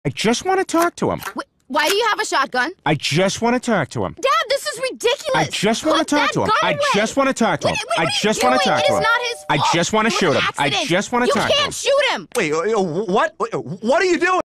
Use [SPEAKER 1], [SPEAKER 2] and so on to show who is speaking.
[SPEAKER 1] I just want to talk to him.
[SPEAKER 2] Why do you have a shotgun?
[SPEAKER 1] I just want to talk to him.
[SPEAKER 2] Dad, this is ridiculous.
[SPEAKER 1] I just want to talk to him. I just want to talk to him. I just want to talk to him.
[SPEAKER 2] It is not his fault.
[SPEAKER 1] I just want to shoot him. I just want to talk to him.
[SPEAKER 2] You can't shoot him.
[SPEAKER 3] Wait, what? What are you doing?